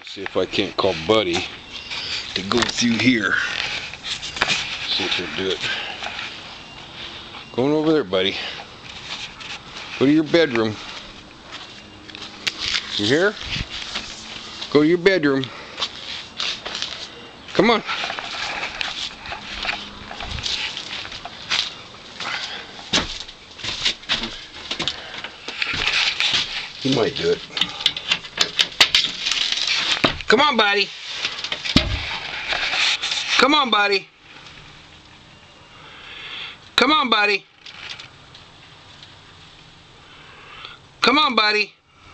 See if I can't call Buddy to go through here. See if he'll do it. Going over there, Buddy. Go to your bedroom. You hear? Go to your bedroom. Come on. He might do it. Come on, Buddy. Come on, Buddy. Come on, Buddy. Come on, Buddy.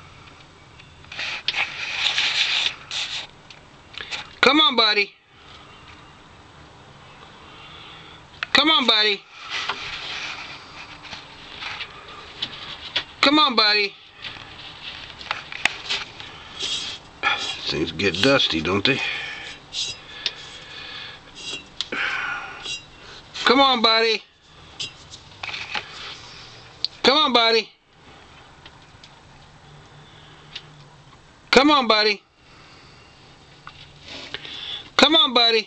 Come on, Buddy. Come on, Buddy. Come on, Buddy. Things get dusty, don't they? Come on, Buddy. Come on, Buddy. Come on, Buddy. Come on, Buddy.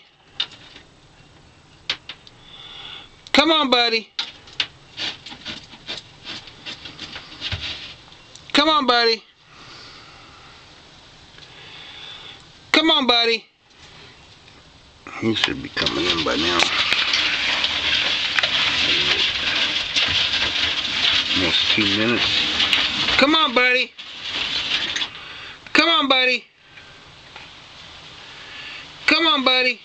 Come on, Buddy. Come on, Buddy. Come on, Buddy. He should be coming in by now. Almost 2 minutes. Come on, Buddy. Come on, Buddy. Come on, Buddy.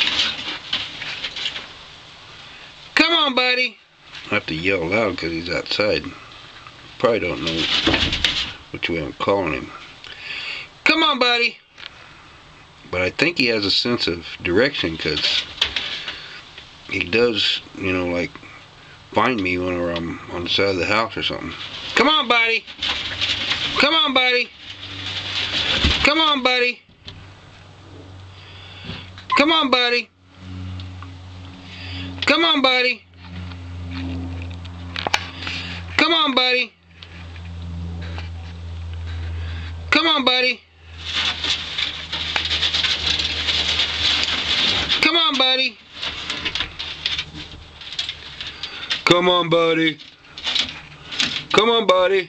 Come on, Buddy. I have to yell loud because he's outside. Probably don't know which way I'm calling him. Come on, Buddy. But I think he has a sense of direction because he does, you know, like find me whenever I'm on the side of the house or something. Come on, Buddy. Come on, Buddy. Come on, Buddy. Come on, Buddy. Come on, Buddy. Come on, Buddy. Come on, Buddy. Come on, Buddy. Come on, Buddy. Come on, Buddy.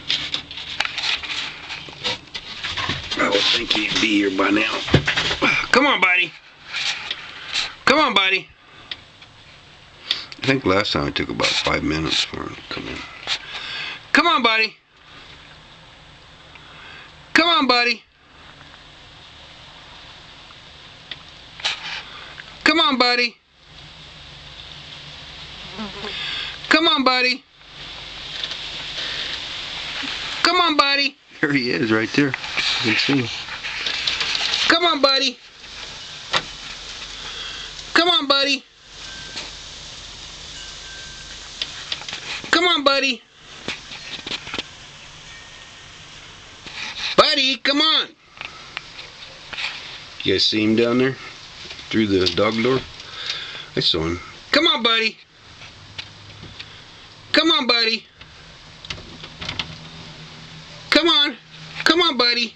I would think he'd be here by now. Come on, Buddy. Come on, Buddy. I think last time it took about 5 minutes for him to come in. Come on, Buddy. Come on, Buddy. Come on, Buddy. Come on, Buddy. Come on, Buddy. There he is, right there. You can see him. Come on, Buddy. Come on, Buddy. Come on, Buddy. Buddy, come on. You guys see him down there? Through the dog door? I saw him. Come on, Buddy. Come on, Buddy. Come on. Come on, Buddy.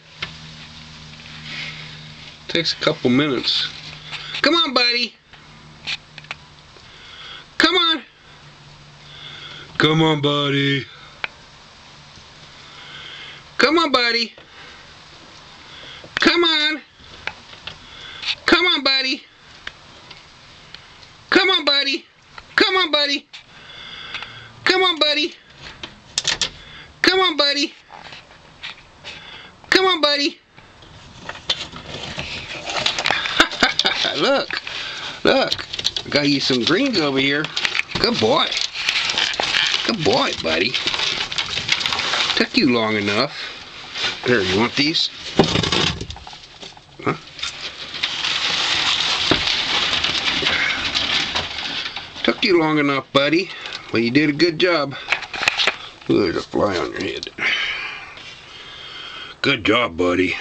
Takes a couple minutes. Come on, Buddy. Come on. Come on, Buddy. Come on, Buddy. Come on. Come on, Buddy. Come on, Buddy. Come on, Buddy. Come on, Buddy. Come on, Buddy. Come on, Buddy. Look. Look. I got you some greens over here. Good boy. Good boy, buddy. Took you long enough. There, you want these? Huh? Took you long enough, buddy. Well, you did a good job. Ooh, there's a fly on your head. Good job, buddy.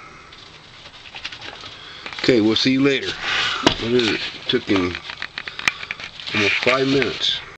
Okay, we'll see you later. What is it? Took him almost 5 minutes.